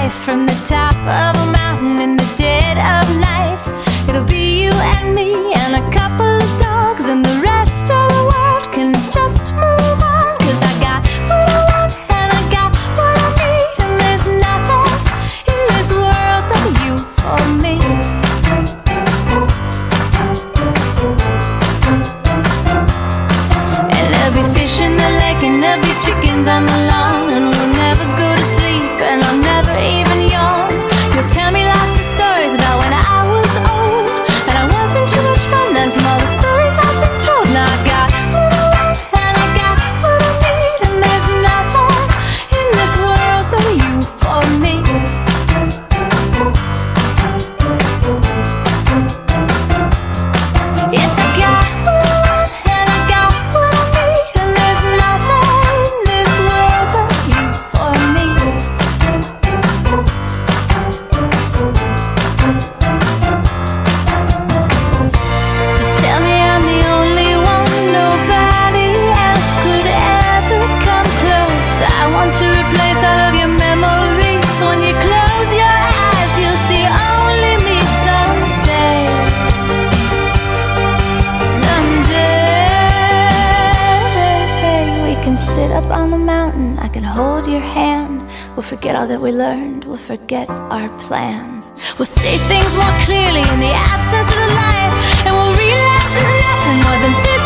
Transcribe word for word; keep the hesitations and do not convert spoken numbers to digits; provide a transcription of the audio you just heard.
life from the top of a mountain in the dead of night. It'll be you and me and a couple of dogs, and the rest of the world can just move on. 'Cause I got what I want and I got what I need, and there's nothing in this world but you for me. And there'll be fish in the lake and there'll be chickens on the lawn, and we'll never go to sleep and I'll never even yawn. You'll tell me lots of stories about when I was old, and I wasn't too much fun then from all the stories I've been told. Now I got what I want and I got what I need, and there's nothing in this world but you for me. Yes, I got what I want and I got what I need, and there's nothing in this world but you for me. So tell me I'm the only one, nobody else could ever come close. I want to replace all of your memories. When you close your eyes, you'll see only me someday. Someday we can sit up on the mountain, I can hold your hand. We'll forget all that we learned, we'll forget our plans. We'll see things more clearly in the absence of the light, and we'll realize there's nothing more than this